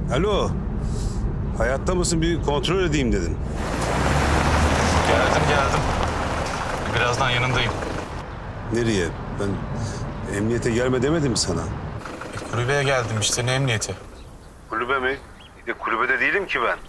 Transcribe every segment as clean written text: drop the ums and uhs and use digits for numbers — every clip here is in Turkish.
Alo. Hayatta mısın, bir kontrol edeyim dedim. Geldim. Birazdan yanındayım. Nereye? Ben emniyete gelme demedim mi sana? Kulübeye geldim işte, ne emniyeti? Kulübe mi? Bir de kulübede değilim ki ben.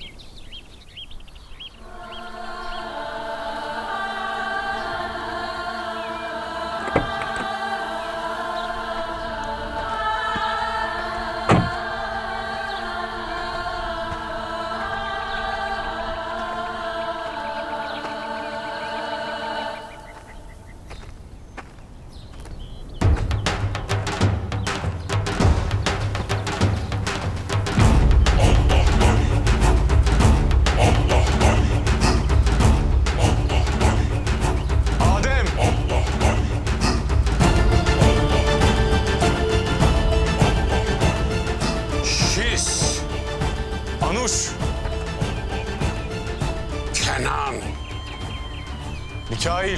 Adem! Şis! Anuş! Kenan, Mikail!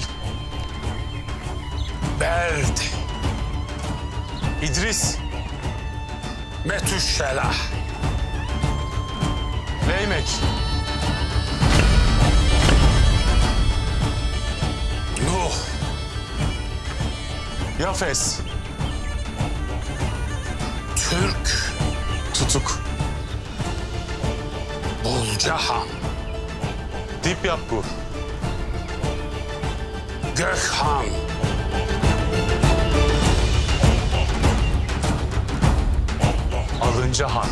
Berd, İdris! Metüşşelah, Leymek! Nuh, Yafes! Türk, Tutuk! Bulcahan, Dip Yapgu! Gökhan, Alıncahan!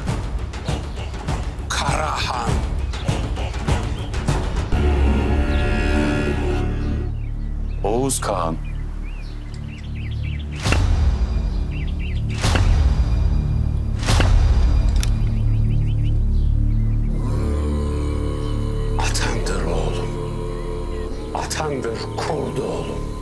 Karahan, Oğuz Kağan! atandır oğlum, atandır kurdu oğlum.